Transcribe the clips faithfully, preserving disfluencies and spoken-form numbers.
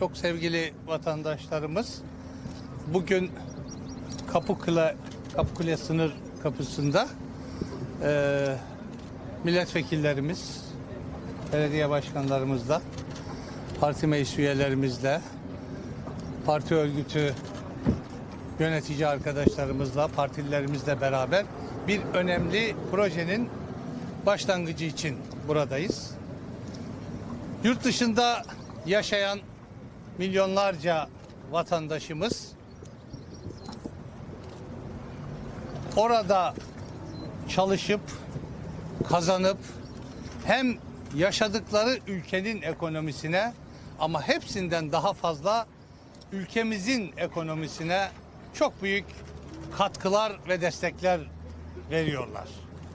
çok sevgili vatandaşlarımız, bugün Kapıkule, Kapıkule sınır kapısında e, milletvekillerimiz, belediye başkanlarımızla, parti meclis üyelerimizle, parti örgütü yönetici arkadaşlarımızla, partililerimizle beraber bir önemli projenin başlangıcı için buradayız. Yurt dışında yaşayan milyonlarca vatandaşımız orada çalışıp, kazanıp hem yaşadıkları ülkenin ekonomisine ama hepsinden daha fazla ülkemizin ekonomisine çok büyük katkılar ve destekler veriyorlar.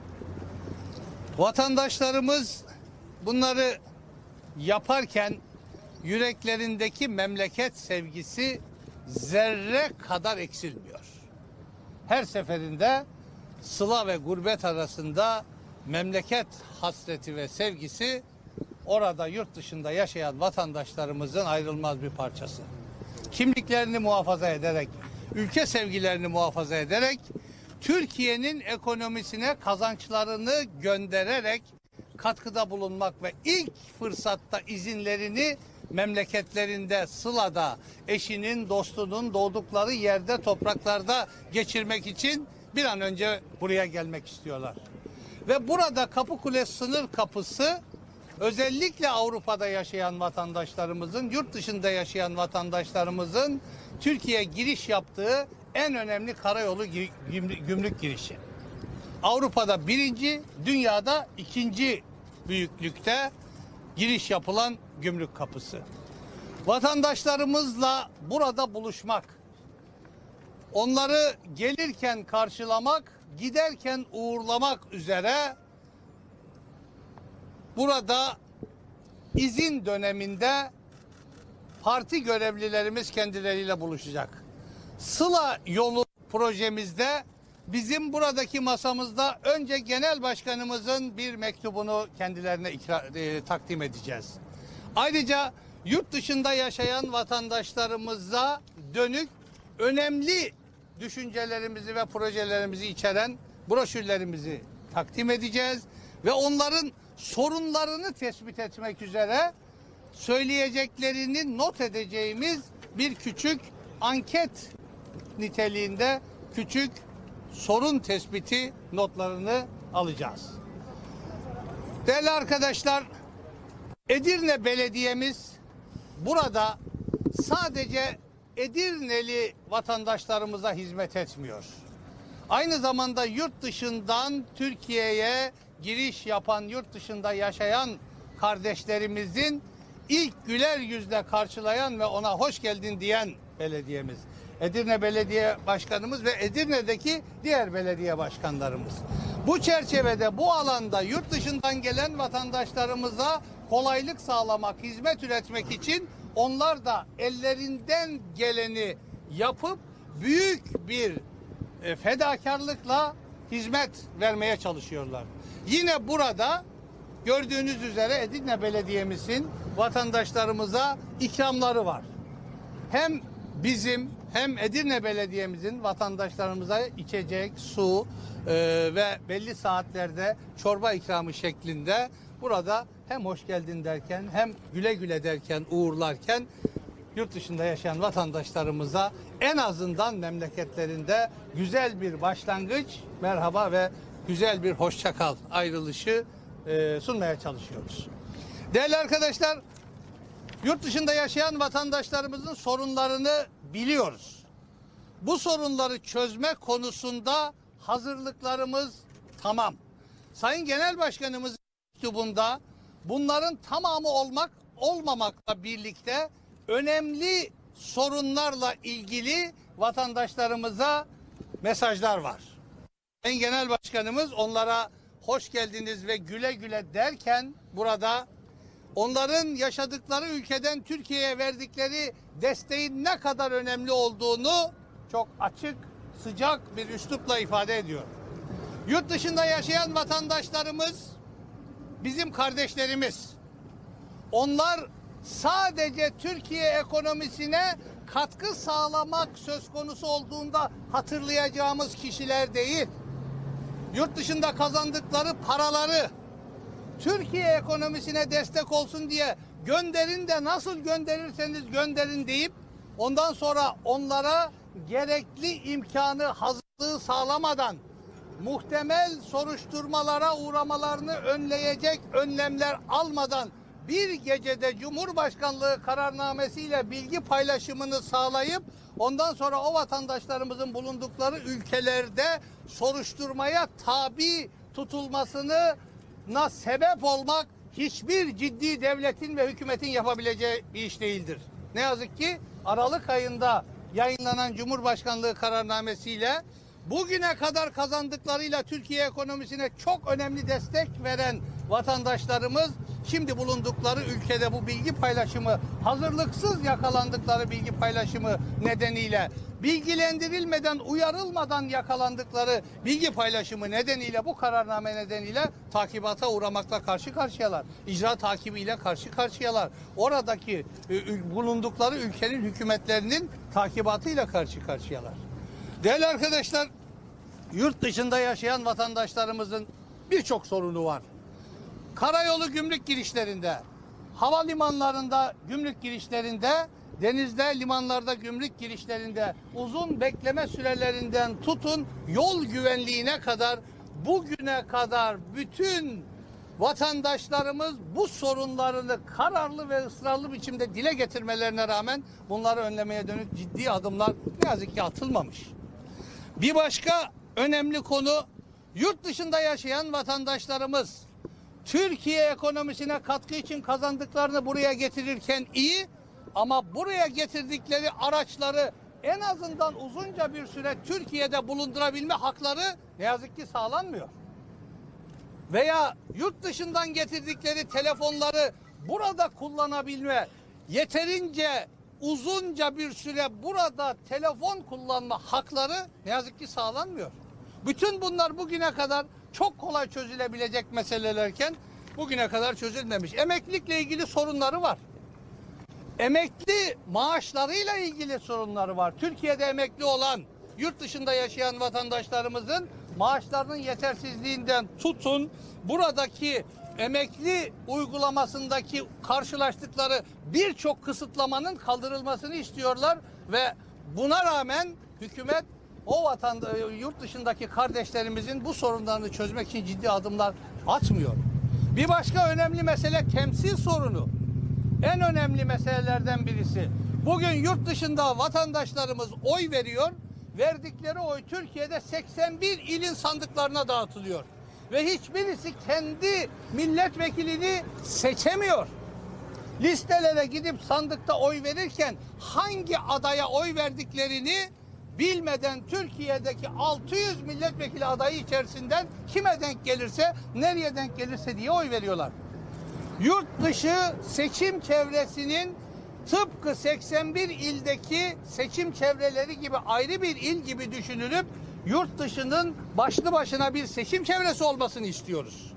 Vatandaşlarımız bunları yaparken yüreklerindeki memleket sevgisi zerre kadar eksilmiyor. Her seferinde sıla ve gurbet arasında memleket hasreti ve sevgisi orada yurt dışında yaşayan vatandaşlarımızın ayrılmaz bir parçası. Kimliklerini muhafaza ederek, ülke sevgilerini muhafaza ederek, Türkiye'nin ekonomisine kazançlarını göndererek katkıda bulunmak ve ilk fırsatta izinlerini memleketlerinde, Sıla'da, eşinin, dostunun doğdukları yerde, topraklarda geçirmek için bir an önce buraya gelmek istiyorlar. Ve burada Kapıkule sınır kapısı özellikle Avrupa'da yaşayan vatandaşlarımızın, yurt dışında yaşayan vatandaşlarımızın Türkiye'ye giriş yaptığı en önemli karayolu gümrük girişi. Avrupa'da birinci, dünyada ikinci büyüklükte giriş yapılan gümrük kapısı. Vatandaşlarımızla burada buluşmak, onları gelirken karşılamak, giderken uğurlamak üzere burada izin döneminde parti görevlilerimiz kendileriyle buluşacak. Sıla yolu projemizde bizim buradaki masamızda önce genel başkanımızın bir mektubunu kendilerine ikra, e, takdim edeceğiz. Ayrıca yurt dışında yaşayan vatandaşlarımıza dönük önemli düşüncelerimizi ve projelerimizi içeren broşürlerimizi takdim edeceğiz ve onların sorunlarını tespit etmek üzere söyleyeceklerini not edeceğimiz bir küçük anket niteliğinde küçük sorun tespiti notlarını alacağız. Değerli arkadaşlar, Edirne Belediye'miz burada sadece Edirneli vatandaşlarımıza hizmet etmiyor. Aynı zamanda yurt dışından Türkiye'ye giriş yapan, yurt dışında yaşayan kardeşlerimizin ilk güler yüzle karşılayan ve ona hoş geldin diyen belediyemiz. Edirne Belediye Başkanımız ve Edirne'deki diğer belediye başkanlarımız. Bu çerçevede, bu alanda yurt dışından gelen vatandaşlarımıza kolaylık sağlamak, hizmet üretmek için onlar da ellerinden geleni yapıp büyük bir e, fedakarlıkla hizmet vermeye çalışıyorlar. Yine burada gördüğünüz üzere Edirne Belediye'mizin vatandaşlarımıza ikramları var. Hem bizim hem Edirne Belediye'mizin vatandaşlarımıza içecek, su e, ve belli saatlerde çorba ikramı şeklinde burada hem hoş geldin derken hem güle güle derken uğurlarken yurt dışında yaşayan vatandaşlarımıza en azından memleketlerinde güzel bir başlangıç, merhaba ve güzel bir hoşça kal ayrılışı e, sunmaya çalışıyoruz. Değerli arkadaşlar, yurt dışında yaşayan vatandaşlarımızın sorunlarını biliyoruz. Bu sorunları çözme konusunda hazırlıklarımız tamam. Sayın Genel Başkanımız mektubunda bunların tamamı olmak olmamakla birlikte önemli sorunlarla ilgili vatandaşlarımıza mesajlar var. Sayın Genel Başkanımız onlara hoş geldiniz ve güle güle derken burada onların yaşadıkları ülkeden Türkiye'ye verdikleri desteğin ne kadar önemli olduğunu çok açık, sıcak bir üslupla ifade ediyor. Yurt dışında yaşayan vatandaşlarımız bizim kardeşlerimiz. Onlar sadece Türkiye ekonomisine katkı sağlamak söz konusu olduğunda hatırlayacağımız kişiler değil. Yurt dışında kazandıkları paraları Türkiye ekonomisine destek olsun diye gönderin de nasıl gönderirseniz gönderin deyip ondan sonra onlara gerekli imkanı, hazırlığı sağlamadan muhtemel soruşturmalara uğramalarını önleyecek önlemler almadan bir gecede Cumhurbaşkanlığı kararnamesiyle bilgi paylaşımını sağlayıp ondan sonra o vatandaşlarımızın bulundukları ülkelerde soruşturmaya tabi tutulmasına sebep olmak hiçbir ciddi devletin ve hükümetin yapabileceği bir iş değildir. Ne yazık ki Aralık ayında yayınlanan Cumhurbaşkanlığı kararnamesiyle bugüne kadar kazandıklarıyla Türkiye ekonomisine çok önemli destek veren vatandaşlarımız şimdi bulundukları ülkede bu bilgi paylaşımı, hazırlıksız yakalandıkları bilgi paylaşımı nedeniyle, bilgilendirilmeden, uyarılmadan yakalandıkları bilgi paylaşımı nedeniyle, bu kararname nedeniyle takibata uğramakla karşı karşıyalar. İcra takibiyle karşı karşıyalar. Oradaki bulundukları ülkenin hükümetlerinin takibatıyla karşı karşıyalar. Değerli arkadaşlar, yurt dışında yaşayan vatandaşlarımızın birçok sorunu var. Karayolu gümrük girişlerinde, havalimanlarında gümrük girişlerinde, denizde, limanlarda gümrük girişlerinde uzun bekleme sürelerinden tutun yol güvenliğine kadar bugüne kadar bütün vatandaşlarımız bu sorunlarını kararlı ve ısrarlı biçimde dile getirmelerine rağmen bunları önlemeye dönük ciddi adımlar ne yazık ki atılmamış. Bir başka önemli konu, yurt dışında yaşayan vatandaşlarımız Türkiye ekonomisine katkı için kazandıklarını buraya getirirken iyi, ama buraya getirdikleri araçları en azından uzunca bir süre Türkiye'de bulundurabilme hakları ne yazık ki sağlanmıyor. Veya yurt dışından getirdikleri telefonları burada kullanabilme, yeterince uzunca bir süre burada telefon kullanma hakları ne yazık ki sağlanmıyor. Bütün bunlar bugüne kadar çok kolay çözülebilecek meselelerken bugüne kadar çözülmemiş. Emeklilikle ilgili sorunları var. Emekli maaşlarıyla ilgili sorunları var. Türkiye'de emekli olan, yurt dışında yaşayan vatandaşlarımızın maaşlarının yetersizliğinden tutun, buradaki emekli uygulamasındaki karşılaştıkları birçok kısıtlamanın kaldırılmasını istiyorlar ve buna rağmen hükümet o vatandaş, yurt dışındaki kardeşlerimizin bu sorunlarını çözmek için ciddi adımlar atmıyor. Bir başka önemli mesele temsil sorunu. En önemli meselelerden birisi. Bugün yurt dışında vatandaşlarımız oy veriyor. Verdikleri oy Türkiye'de seksen bir ilin sandıklarına dağıtılıyor. Ve hiçbirisi kendi milletvekilini seçemiyor. Listelere gidip sandıkta oy verirken hangi adaya oy verdiklerini bilmeden Türkiye'deki altı yüz milletvekili adayı içerisinden kime denk gelirse, nereye denk gelirse diye oy veriyorlar. Yurt dışı seçim çevresinin tıpkı seksen bir ildeki seçim çevreleri gibi ayrı bir il gibi düşünülüp yurt dışının başlı başına bir seçim çevresi olmasını istiyoruz.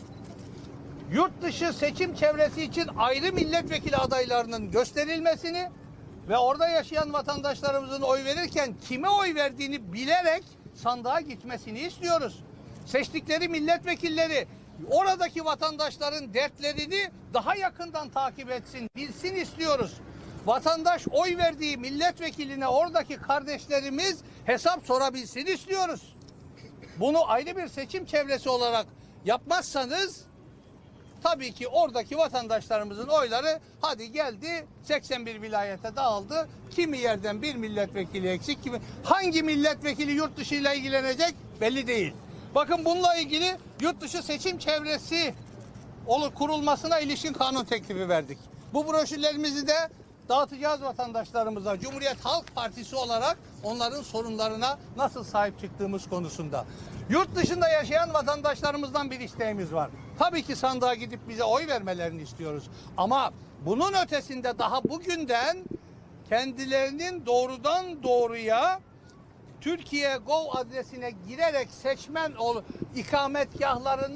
Yurt dışı seçim çevresi için ayrı milletvekili adaylarının gösterilmesini ve orada yaşayan vatandaşlarımızın oy verirken kime oy verdiğini bilerek sandığa gitmesini istiyoruz. Seçtikleri milletvekilleri oradaki vatandaşların dertlerini daha yakından takip etsin, bilsin istiyoruz. Vatandaş oy verdiği milletvekiline oradaki kardeşlerimiz hesap sorabilsin istiyoruz. Bunu ayrı bir seçim çevresi olarak yapmazsanız tabii ki oradaki vatandaşlarımızın oyları hadi geldi seksen bir vilayete dağıldı. Kimi yerden bir milletvekili eksik, kimi hangi milletvekili yurt dışı ile ilgilenecek belli değil. Bakın bununla ilgili yurt dışı seçim çevresi olur kurulmasına ilişkin kanun teklifi verdik. Bu broşürlerimizi de dağıtacağız vatandaşlarımıza. Cumhuriyet Halk Partisi olarak onların sorunlarına nasıl sahip çıktığımız konusunda. Yurt dışında yaşayan vatandaşlarımızdan bir isteğimiz var. Tabii ki sandığa gidip bize oy vermelerini istiyoruz. Ama bunun ötesinde daha bugünden kendilerinin doğrudan doğruya Türkiye Gov adresine girerek seçmen ol ikametgahlarının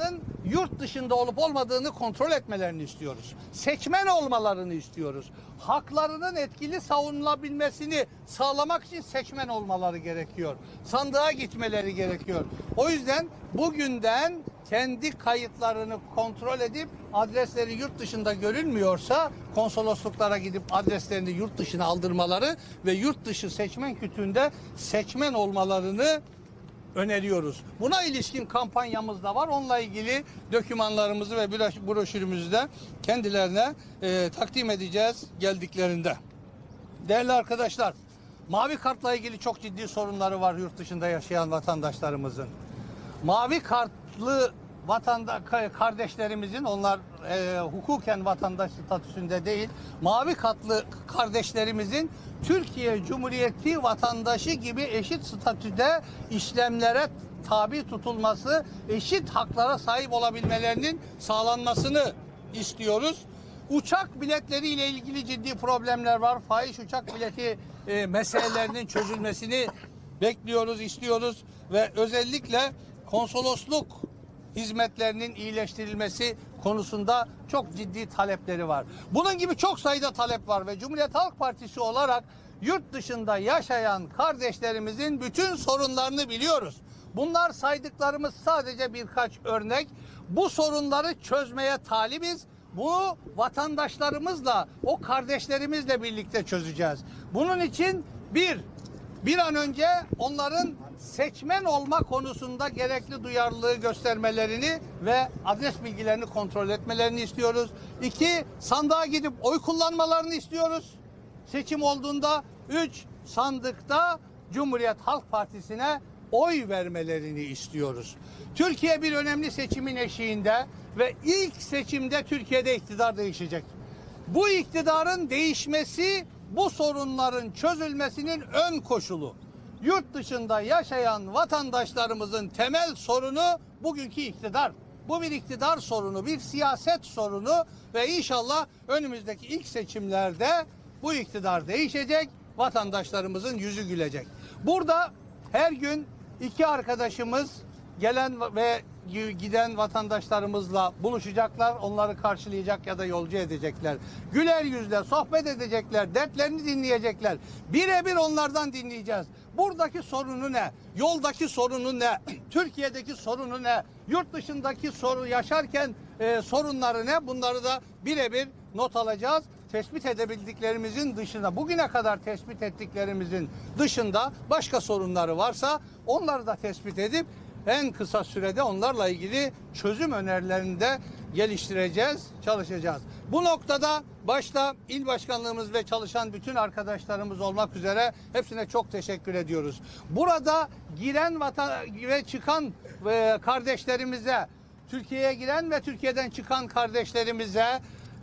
yurt dışında olup olmadığını kontrol etmelerini istiyoruz. Seçmen olmalarını istiyoruz. Haklarının etkili savunulabilmesini sağlamak için seçmen olmaları gerekiyor. Sandığa gitmeleri gerekiyor. O yüzden bugünden kendi kayıtlarını kontrol edip adresleri yurt dışında görülmüyorsa konsolosluklara gidip adreslerini yurt dışına aldırmaları ve yurt dışı seçmen kütüğünde seçmen olmalarını öneriyoruz. Buna ilişkin kampanyamız da var. Onunla ilgili dokümanlarımızı ve broşürümüzü de kendilerine e, takdim edeceğiz geldiklerinde. Değerli arkadaşlar, mavi kartla ilgili çok ciddi sorunları var yurt dışında yaşayan vatandaşlarımızın. Mavi kartlı vatanda kardeşlerimizin, onlar e, hukuken vatandaş statüsünde değil, mavi kartlı kardeşlerimizin Türkiye Cumhuriyeti vatandaşı gibi eşit statüde işlemlere tabi tutulması, eşit haklara sahip olabilmelerinin sağlanmasını istiyoruz. Uçak biletleri ile ilgili ciddi problemler var. Fahiş uçak bileti e, meselelerinin çözülmesini bekliyoruz, istiyoruz ve özellikle konsolosluk hizmetlerinin iyileştirilmesi konusunda çok ciddi talepleri var. Bunun gibi çok sayıda talep var ve Cumhuriyet Halk Partisi olarak yurt dışında yaşayan kardeşlerimizin bütün sorunlarını biliyoruz. Bunlar saydıklarımız sadece birkaç örnek. Bu sorunları çözmeye talibiz. Bunu vatandaşlarımızla, o kardeşlerimizle birlikte çözeceğiz. Bunun için bir, bir an önce onların seçmen olma konusunda gerekli duyarlılığı göstermelerini ve adres bilgilerini kontrol etmelerini istiyoruz. İki, sandığa gidip oy kullanmalarını istiyoruz. Seçim olduğunda üç, sandıkta Cumhuriyet Halk Partisi'ne oy vermelerini istiyoruz. Türkiye bir önemli seçimin eşiğinde ve ilk seçimde Türkiye'de iktidar değişecek. Bu iktidarın değişmesi bu sorunların çözülmesinin ön koşulu. Yurt dışında yaşayan vatandaşlarımızın temel sorunu bugünkü iktidar. Bu bir iktidar sorunu, bir siyaset sorunu ve inşallah önümüzdeki ilk seçimlerde bu iktidar değişecek, vatandaşlarımızın yüzü gülecek. Burada her gün iki arkadaşımız gelen ve giden vatandaşlarımızla buluşacaklar, onları karşılayacak ya da yolcu edecekler. Güler yüzle sohbet edecekler, dertlerini dinleyecekler. Birebir onlardan dinleyeceğiz. Buradaki sorunu ne? Yoldaki sorunu ne? Türkiye'deki sorunu ne? Yurt dışındaki sorun yaşarken e, sorunları ne? Bunları da birebir not alacağız. Tespit edebildiklerimizin dışında, bugüne kadar tespit ettiklerimizin dışında başka sorunları varsa onları da tespit edip en kısa sürede onlarla ilgili çözüm önerilerini de geliştireceğiz, çalışacağız. Bu noktada başta il başkanlığımız ve çalışan bütün arkadaşlarımız olmak üzere hepsine çok teşekkür ediyoruz. Burada giren vatan ve çıkan e, kardeşlerimize, Türkiye'ye giren ve Türkiye'den çıkan kardeşlerimize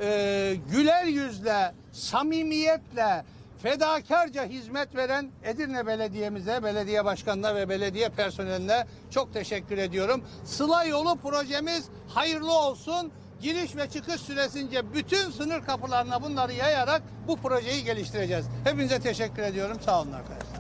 e, güler yüzle, samimiyetle, fedakarca hizmet veren Edirne Belediye'mize, belediye başkanına ve belediye personeline çok teşekkür ediyorum. Sıla Yolu projemiz hayırlı olsun. Giriş ve çıkış süresince bütün sınır kapılarına bunları yayarak bu projeyi geliştireceğiz. Hepinize teşekkür ediyorum. Sağ olun arkadaşlar.